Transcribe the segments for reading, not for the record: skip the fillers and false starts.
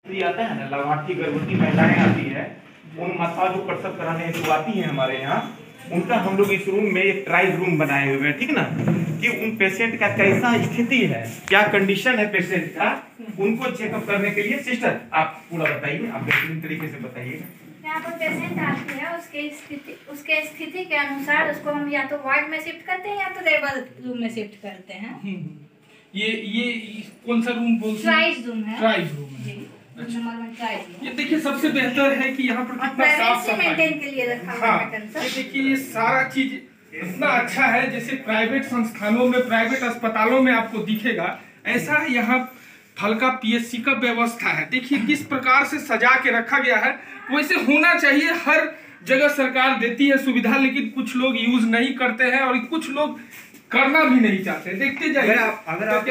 आता है ना, लाभार्थी गर्भवती महिलाएं आती है, उन माताओं जो प्रसव कराने हेतु आती हैं हमारे यहाँ, उनका हम लोग इस रूम में एक ट्रायल रूम बनाए हुए हैं, ठीक ना, कि उन पेशेंट का कैसा स्थिति है, क्या कंडीशन है पेशेंट का, उनको चेकअप करने के लिए। सिस्टर आप पूरा बताइए, आप बेहतरीन तरीके से बताइएगा। यहाँ पर पेशेंट आती है, उसके स्थिति के अनुसार उसको हम या तो वार्ड में शिफ्ट करते हैं या तो लेबर रूम में शिफ्ट करते हैं। ये कौन सा रूम बोलते हैं? ट्राइज रूम है। ट्राइज रूम है। अच्छा। ये देखिए सबसे बेहतर है कि यहाँ पर कितना साफ सफाई मेंटेन के लिए रखा हुआ है। ये देखिए ये सारा चीज इतना अच्छा है, जैसे प्राइवेट संस्थानों में, प्राइवेट अस्पतालों में आपको दिखेगा, ऐसा यहाँ फलका पीएचसी का व्यवस्था है। देखिए किस प्रकार से सजा के रखा गया है, वैसे होना चाहिए। हर जगह सरकार देती है सुविधा, लेकिन कुछ लोग यूज नहीं करते हैं और कुछ लोग करना भी नहीं चाहते। देखते जाइए। अगर आप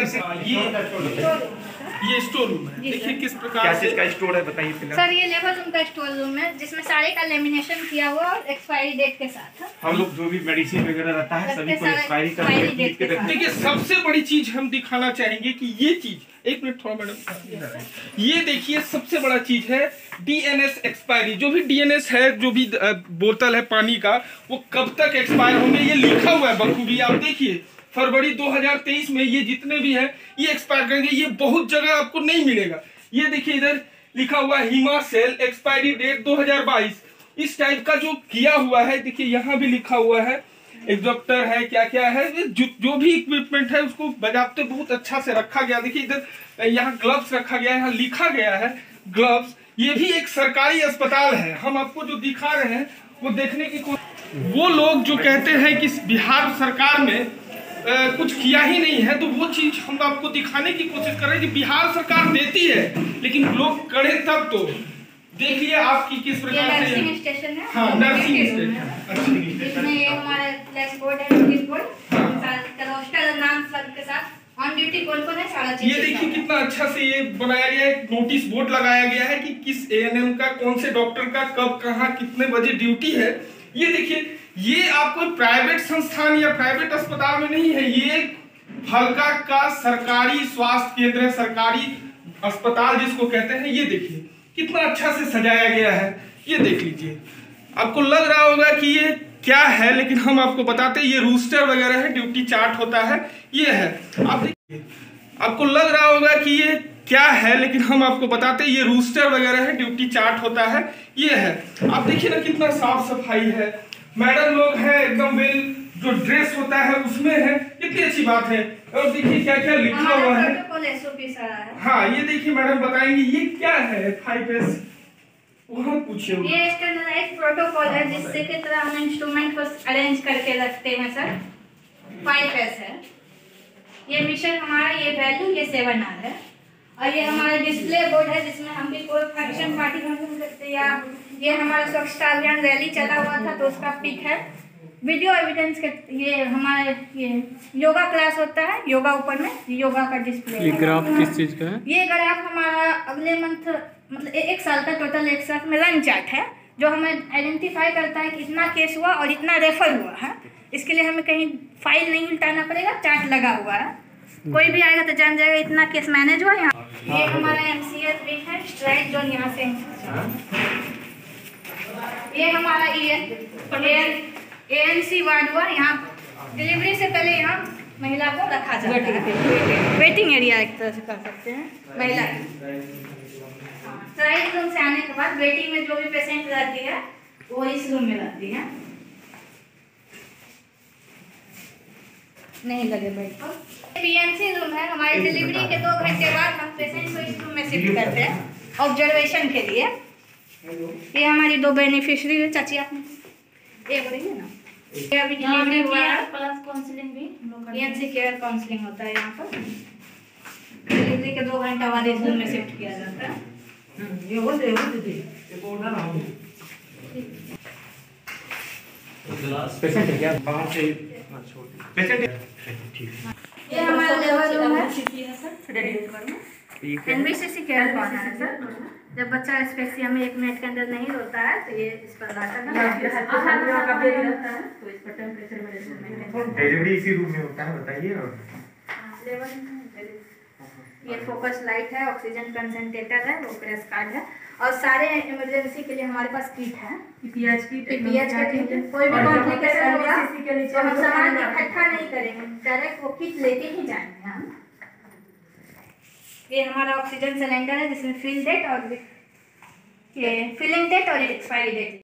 ये स्टोर रूम है, देखिए किस प्रकार क्या चीज का स्टोर है बताइए फिलहाल। सर ये लेबर रूम का स्टोर रूम है, जिसमें सारे का लेमिनेशन किया हुआ और एक्सपायरी डेट के साथ है। हम लोग जो भी मेडिसिन वगैरह रहता है सभी को एक्सपायरी का डेट के। देखिए सबसे बड़ी चीज हम दिखाना चाहेंगे कि ये चीज, एक मिनट थोड़ा मैडम, ये देखिए सबसे बड़ा चीज है डीएनएस एक्सपायरी। जो भी डीएनएस है, जो भी बोतल है पानी का, वो कब तक एक्सपायर होंगे ये लिखा हुआ है बखूबी। आप देखिए फरवरी 2023 में ये जितने भी हैं ये एक्सपायर करेंगे। ये बहुत जगह आपको नहीं मिलेगा। ये देखिए इधर लिखा हुआ है हिमासेल, एक्सपायरी डेट 2022। इस टाइप का जो किया हुआ है, देखिए यहाँ भी लिखा हुआ है, एग्जॉक्टर है, क्या क्या है, जो भी इक्विपमेंट है उसको बजाते बहुत अच्छा से रखा गया। देखिए इधर यहाँ ग्लव्स रखा गया है, यहाँ लिखा गया है ग्लव्स। ये भी एक सरकारी अस्पताल है। हम आपको जो दिखा रहे हैं वो देखने की वो लोग जो कहते हैं कि बिहार सरकार में कुछ किया ही नहीं है, तो वो चीज हम आपको दिखाने की कोशिश कर रहे हैं कि बिहार सरकार देती है, लेकिन लोग करें तब तो। देखिए आपकी किस प्रकार से नर्सिंग स्टेशन है। हाँ, नर्सिंग स्टेशन। इसमें ये हमारा फ्लैश बोर्ड है, नोटिस बोर्ड रोस्टर नाम सब के साथ ऑन ड्यूटी कौन-कौन है सारा चीज। ये देखिए कितना अच्छा से ये बनाया गया है, नोटिस बोर्ड लगाया गया है कि किस एएनएम का, कौन से डॉक्टर का कब कहाँ कितने बजे ड्यूटी है। ये देखिए ये आपको प्राइवेट संस्थान या प्राइवेट अस्पताल में नहीं है, ये फलका का सरकारी स्वास्थ्य केंद्र है, सरकारी अस्पताल जिसको कहते हैं। ये देखिए कितना अच्छा से सजाया गया है। ये देख लीजिए, आपको लग रहा होगा कि ये क्या है, लेकिन हम आपको बताते हैं ये रूस्टर वगैरह है, ड्यूटी चार्ट होता है, ये है। आप देखिए, आपको लग रहा होगा कि ये क्या है, लेकिन हम आपको बताते हैं ये रूस्टर वगैरह है, ड्यूटी चार्ट होता है, ये है। आप देखिए ना कितना साफ सफाई है, मैडम लोग हैं एकदम वेल, जो ड्रेस होता है उसमें है, कितनी अच्छी बात है। और देखिए क्या क्या लिखा हुआ है। हाँ ये देखिए मैडम बताएंगे ये क्या है। 5S वहाँ पूछिए। ये स्टैंडर्डाइज्ड प्रोटोकॉल है, जिससे की तरह हम इंस्ट्रूमेंट को अरेंज करके रखते हैं सर। 5S है ये मिशन हमारा, ये वैल्यू, ये 7R है, और ये हमारा डिस्प्ले बोर्ड है, जिसमें हम भी कोई फंक्शन पार्टी कर सकते, या ये हमारा स्वच्छता अभियान रैली चला हुआ था तो उसका पिक है, वीडियो एविडेंस के। ये हमारे ये योगा क्लास होता है, योगा ऊपर में योगा का डिस्प्ले। ये ग्राफ किस चीज का है? ये ग्राफ हमारा अगले मंथ, मतलब एक साल का टोटल एक साल में रन चार्ट है, जो हमें आइडेंटिफाई करता है कि इतना केस हुआ और इतना रेफर हुआ है। इसके लिए हमें कहीं फाइल नहीं उल्टाना पड़ेगा, चार्ट लगा हुआ है, कोई भी आएगा तो जान जाएगा इतना केस मैनेज हुआ यहाँ। ये हमारा MCS भी है, स्ट्राइक जोन यहाँ से। ये हमारा ANC वार्ड हुआ, यहाँ डिलीवरी से पहले यहाँ महिला को रखा जाता है, वेटिंग एरिया एक तरह से कर सकते हैं महिला। स्ट्राइक जोन से आने के बाद वेटिंग में जो भी पेशेंट रहती है वो इस रूम में रहती है, नहीं लगे बेड पर। PNC रूम है, हमारी डिलीवरी के 2 घंटे बाद हम पेशेंट को इस रूम में शिफ्ट करते हैं ऑब्जर्वेशन के लिए। ये हमारी 2 बेनिफिशियरी है, चाची आपने ये बोलिए ना। ये अभी डिलीवरी हुआ है, प्लस काउंसलिंग भी, PNC केयर काउंसलिंग होता है यहाँ पर। डिलीवरी के 2 घंटा बाद इस रूम में शिफ्ट किया जाता है। ये हो दे ये बोलना ना हो पेशेंट है क्या बाहर से पेशेंट है, ठीक है। ये हमारा लेवल रूम है NBCC केयर कॉर्नर है सर। जब बच्चा स्पेसियम में 1 मिनट के अंदर नहीं रोता है तो ये इस पर लाता है, तो इस पर टेम्परेचर मेजरमेंट डिलीवरी इसी रूम में होता है, बताइए। और ये फोकस लाइट है, ऑक्सीजन कंसंट्रेटर है, वो प्रेस कार्ड है, और सारे इमरजेंसी के लिए हमारे पास किट है, पीएच का किट है। कोई भी कॉम्प्लिकेशन होगा तो हम सामान इकट्ठा नहीं करेंगे, डायरेक्ट वो किट लेके ही जाएंगे हम। ये हमारा ऑक्सीजन सिलेंडर है जिसमें फिल डेट और ये फिलिंग डेट और एक्सपायरी डेट